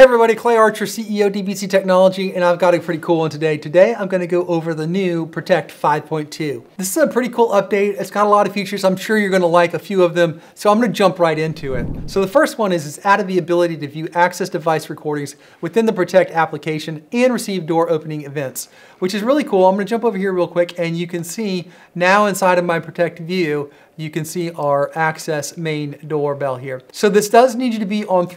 everybody, Clay Archer, CEO, DBC Technology, and I've got a pretty cool one today. Today, I'm gonna go over the new Protect 5.2. This is a pretty cool update. It's got a lot of features. I'm sure you're gonna like a few of them, so I'm gonna jump right into it. So the first one is it's added the ability to view access device recordings within the Protect application and receive door opening events, which is really cool. I'm gonna jump over here real quick, and you can see now inside of my Protect view, you can see our access main doorbell here. So this does need you to be on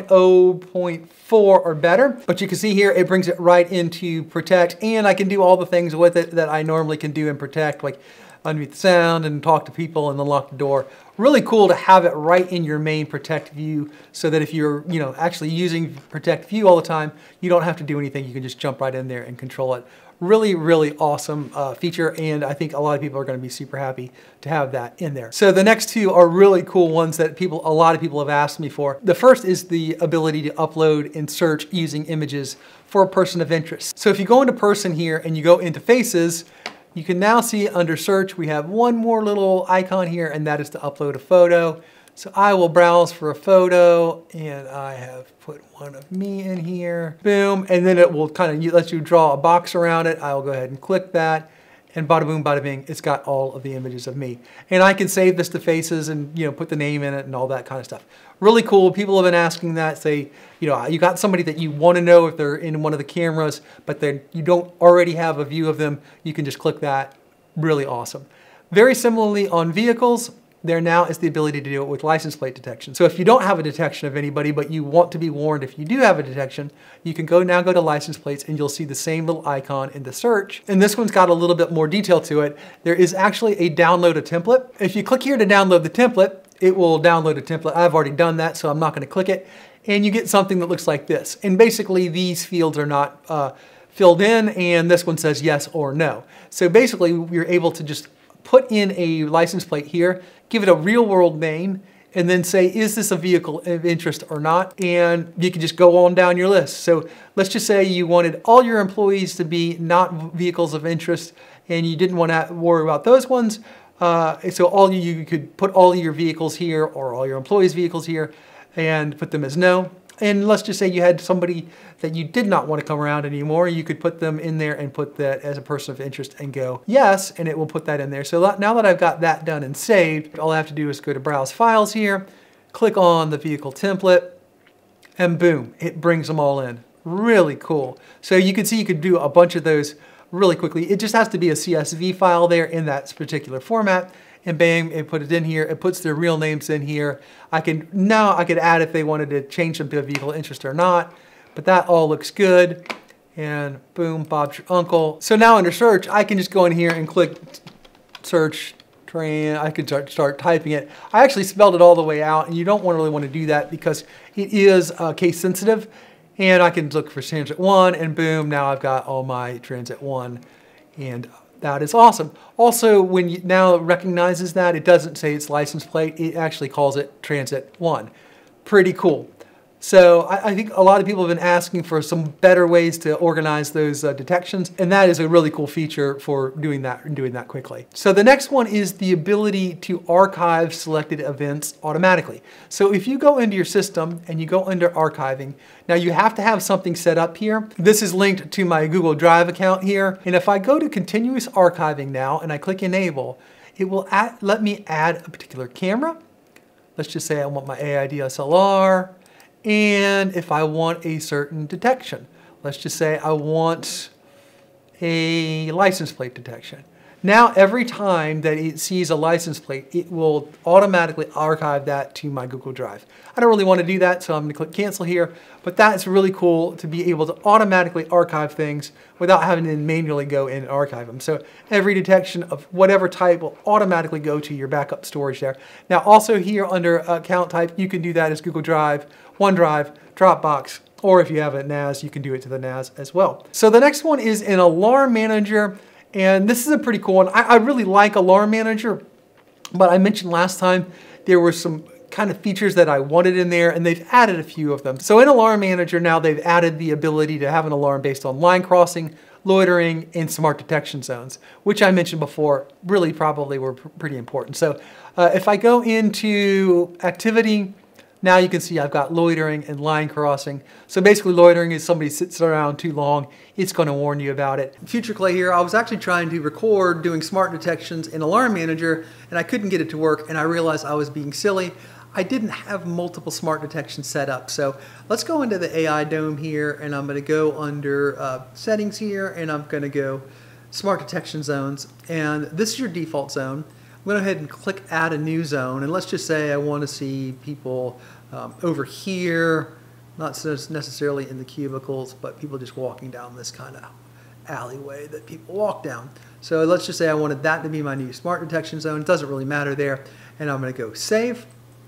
3.0.4 or better, but you can see here it brings it right into Protect, and I can do all the things with it that I normally can do in Protect, like unmute the sound and talk to people and unlock the door. Really cool to have it right in your main Protect view so that if you're actually using Protect view all the time, you don't have to do anything. You can just jump right in there and control it. Really, really awesome feature, and I think a lot of people are going to be super happy to have that in there. So the next two are really cool ones that a lot of people have asked me for. The first is the ability to upload and search using images for a person of interest. So if you go into person here and you go into faces, you can now see under search, we have one more little icon here, and that is to upload a photo. So I will browse for a photo, and I have put one of me in here. Boom, and then it will kind of let you draw a box around it. I will go ahead and click that, and bada boom, bada bing, it's got all of the images of me. And I can save this to faces and put the name in it and all that kind of stuff. Really cool. People have been asking that, say, you got somebody that you want to know if they're in one of the cameras, but then you don't already have a view of them. You can just click that. Really awesome. Very similarly on vehicles, there now is the ability to do it with license plate detection. So if you don't have a detection of anybody, but you want to be warned if you do have a detection, you can now go to license plates, and you'll see the same little icon in the search. And this one's got a little bit more detail to it. There is actually a download a template. If you click here to download the template, it will download a template. I've already done that, so I'm not going to click it. And you get something that looks like this. And basically these fields are not filled in, and this one says yes or no. So basically you're able to just put in a license plate here, give it a real world name, and then say, is this a vehicle of interest or not? And you can just go on down your list. So let's just say you wanted all your employees to be not vehicles of interest, and you didn't want to worry about those ones. So you could put all your vehicles here, or all your employees' vehicles here, and put them as no. And let's just say you had somebody that you did not want to come around anymore. You could put them in there and put that as a person of interest and go yes, and it will put that in there. So now that I've got that done and saved, all I have to do is go to Browse Files here, click on the vehicle template, and boom, it brings them all in. Really cool. So you can see you could do a bunch of those really quickly. It just has to be a CSV file there in that particular format. And bang, it put it in here. It puts their real names in here. I could add if they wanted to change them to a vehicle interest or not, but that all looks good. And boom, Bob's your uncle. So now under search, I can just go in here and click search train. I could start typing it. I actually spelled it all the way out, and you don't really want to do that because it is case sensitive. And I can look for transit 1, and boom, now I've got all my transit 1. And that is awesome. Also, when now it recognizes that, it doesn't say it's license plate, it actually calls it Transit 1. Pretty cool. So I think a lot of people have been asking for some better ways to organize those detections, and that is a really cool feature for doing that and doing that quickly. So the next one is the ability to archive selected events automatically. So if you go into your system and you go under archiving, now you have to have something set up here. This is linked to my Google Drive account here, and if I go to continuous archiving now and I click enable, it will let me add a particular camera. Let's just say I want my AID SLR. And if I want a certain detection, let's just say I want a license plate detection. Now every time that it sees a license plate, it will automatically archive that to my Google Drive. I don't really want to do that, so I'm going to click cancel here, but that's really cool to be able to automatically archive things without having to manually go in and archive them. So every detection of whatever type will automatically go to your backup storage there. Now also here under account type, you can do that as Google Drive, OneDrive, Dropbox, or if you have a NAS, you can do it to the NAS as well. So the next one is an alarm manager, and this is a pretty cool one. I really like Alarm Manager, but I mentioned last time there were some kind of features that I wanted in there, and they've added a few of them. So in Alarm Manager now they've added the ability to have an alarm based on line crossing, loitering, and smart detection zones, which I mentioned before really probably were pretty important. So if I go into activity, Now you can see I've got loitering and line crossing. So basically loitering is somebody sits around too long. It's going to warn you about it. Future Clay here, I was actually trying to record doing smart detections in Alarm Manager and I couldn't get it to work and I realized I was being silly. I didn't have multiple smart detections set up. So let's go into the AI Dome here and I'm going to go under settings here and I'm going to go smart detection zones. And this is your default zone. I'm going to go ahead and click add a new zone, and let's just say I want to see people over here, not necessarily in the cubicles, but people just walking down this kind of alleyway that people walk down. So let's just say I wanted that to be my new smart detection zone. It doesn't really matter there, and I'm going to go save.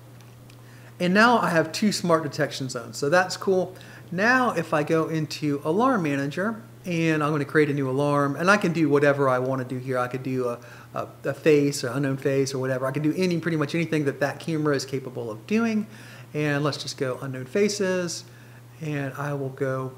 And now I have 2 smart detection zones, so that's cool. Now if I go into Alarm Manager, and I'm going to create a new alarm, and I can do whatever I want to do here. I could do a face, or unknown face, or whatever. I can do pretty much anything that camera is capable of doing. And let's just go unknown faces, and I will go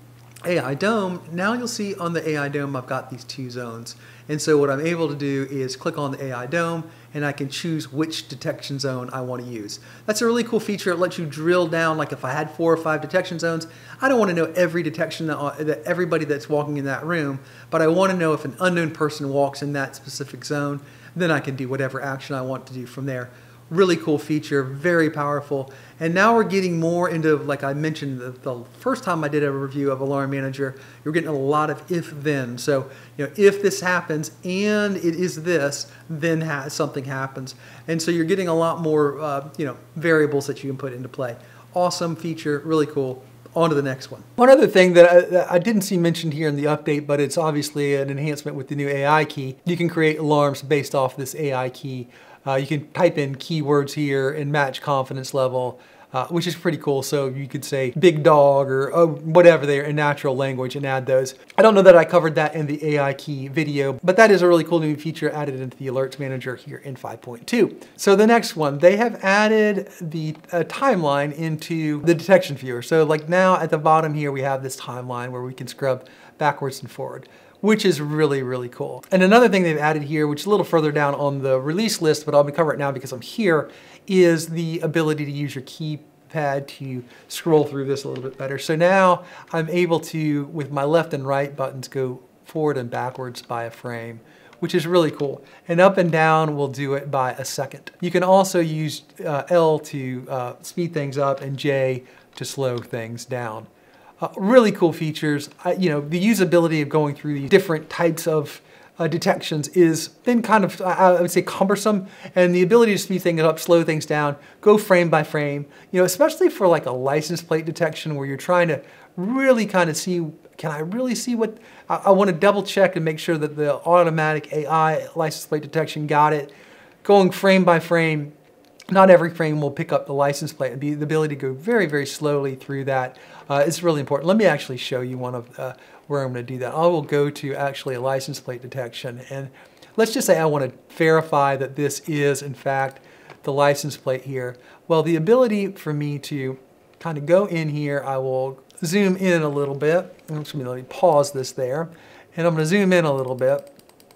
AI Dome. Now you'll see on the AI Dome I've got these 2 zones. And so what I'm able to do is click on the AI Dome and I can choose which detection zone I want to use. That's a really cool feature. It lets you drill down, like if I had 4 or 5 detection zones, I don't want to know every detection that everybody that's walking in that room, but I want to know if an unknown person walks in that specific zone, then I can do whatever action I want to do from there. Really cool feature, very powerful. And now we're getting more into, like I mentioned the first time I did a review of Alarm Manager, you're getting a lot of if-then. So, if this happens and it is this, then something happens. And so you're getting a lot more, variables that you can put into play. Awesome feature, really cool. On to the next one. One other thing that I didn't see mentioned here in the update, but it's obviously an enhancement with the new AI key. You can create alarms based off this AI key. You can type in keywords here and match confidence level, which is pretty cool. So you could say big dog or whatever they are in natural language and add those. I don't know that I covered that in the AI key video, but that is a really cool new feature added into the Alerts Manager here in 5.2. So the next one, they have added the timeline into the detection viewer. So like now at the bottom here, we have this timeline where we can scrub backwards and forward, which is really, really cool. And another thing they've added here, which is a little further down on the release list, but I'll cover it now because I'm here, is the ability to use your keypad to scroll through this a little bit better. So now I'm able to, with my left and right buttons, go forward and backwards by a frame, which is really cool. And up and down will do it by a second. You can also use L to speed things up and J to slow things down. Really cool features. The usability of going through these different types of detections is been kind of, I would say, cumbersome, and the ability to speed things up, slow things down, go frame by frame, especially for like a license plate detection where you're trying to really kind of see, can I really see what, I want to double check and make sure that the automatic AI license plate detection got it. Going frame by frame, not every frame will pick up the license plate. The ability to go very, very slowly through that is really important. Let me actually show you one of where I'm going to do that. I will go to actually a license plate detection, and let's just say I want to verify that this is in fact the license plate here. Well, the ability for me to kind of go in here, I will zoom in a little bit. Let me pause this there, and I'm going to zoom in a little bit,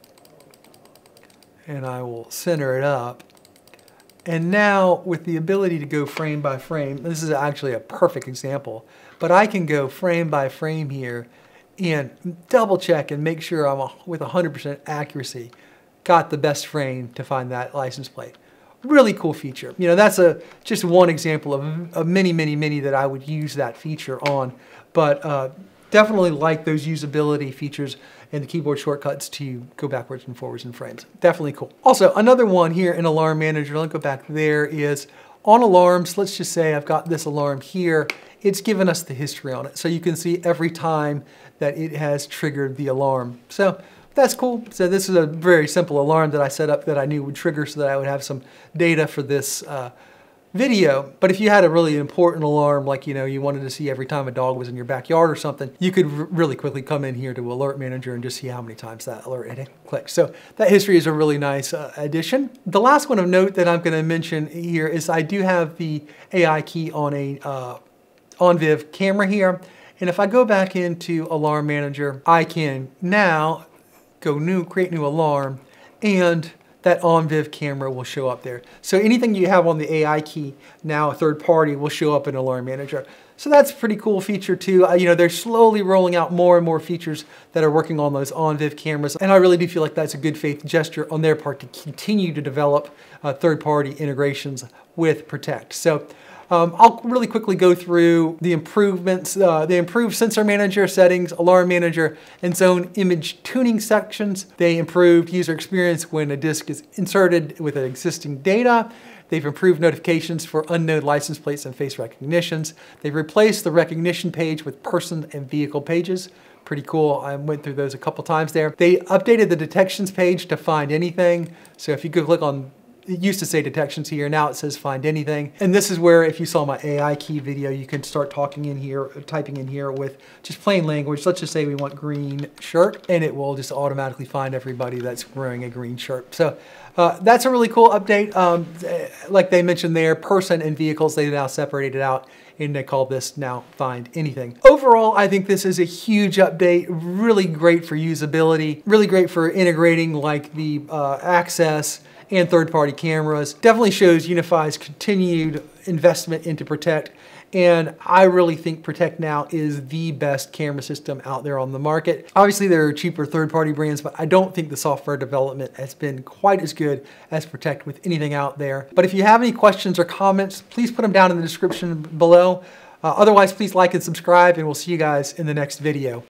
and I will center it up. And now with the ability to go frame by frame, this is actually a perfect example, but I can go frame by frame here and double check and make sure I'm with 100% accuracy got the best frame to find that license plate. Really cool feature. That's just one example of many, many, many that I would use that feature on, but definitely like those usability features and the keyboard shortcuts to go backwards and forwards in frames. Definitely cool. Also, another one here in Alarm Manager, let's go back there, is on alarms. Let's just say I've got this alarm here. It's given us the history on it. So you can see every time that it has triggered the alarm. So that's cool. So this is a very simple alarm that I set up that I knew would trigger so that I would have some data for this video. But if you had a really important alarm, like you wanted to see every time a dog was in your backyard or something, you could really quickly come in here to Alert Manager and just see how many times that alert had clicked. So that history is a really nice addition. The last one of note that I'm going to mention here is I do have the AI key on a OnViv camera here, and if I go back into Alarm Manager, I can now go create new alarm, and that on-viv camera will show up there. So anything you have on the AI key, now a third party, will show up in Alarm Manager. So that's a pretty cool feature too. You know, they're slowly rolling out more and more features that are working on those on-viv cameras. And I really do feel like that's a good faith gesture on their part to continue to develop third-party integrations with Protect. So I'll really quickly go through the improvements. They improved sensor manager settings, alarm manager, and zone image tuning sections. They improved user experience when a disk is inserted with existing data. They've improved notifications for unknown license plates and face recognitions. They've replaced the recognition page with person and vehicle pages. Pretty cool. I went through those a couple times there. They updated the detections page to find anything. So if you go click on, it used to say detections here, now it says find anything. And this is where, if you saw my AI key video, you can start talking in here, typing in here with just plain language. Let's just say we want green shirt, and it will just automatically find everybody that's wearing a green shirt. So that's a really cool update. Like they mentioned there, person and vehicles, they now separated it out, and they call this now find anything. Overall, I think this is a huge update, really great for usability, really great for integrating like the access and third-party cameras. Definitely shows Unifi's continued investment into Protect, and I really think Protect now is the best camera system out there on the market. Obviously there are cheaper third-party brands, but I don't think the software development has been quite as good as Protect with anything out there. But if you have any questions or comments, please put them down in the description below. Otherwise, please like and subscribe, and we'll see you guys in the next video.